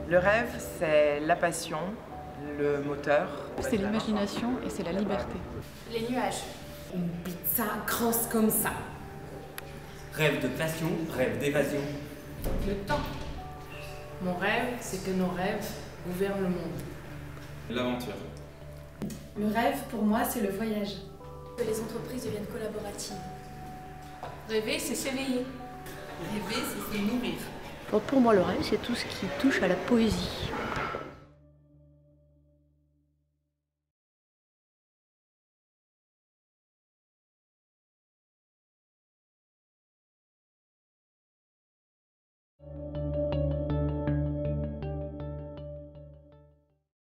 Le rêve, c'est la passion, le moteur. C'est l'imagination et c'est la liberté. Les nuages. Une pizza grosse comme ça. Rêve de passion, rêve d'évasion. Le temps. Mon rêve, c'est que nos rêves gouvernent le monde. L'aventure. Le rêve, pour moi, c'est le voyage. Que les entreprises deviennent collaboratives. Rêver, c'est s'éveiller. Rêver, c'est se nourrir. Pour moi, le rêve, c'est tout ce qui touche à la poésie.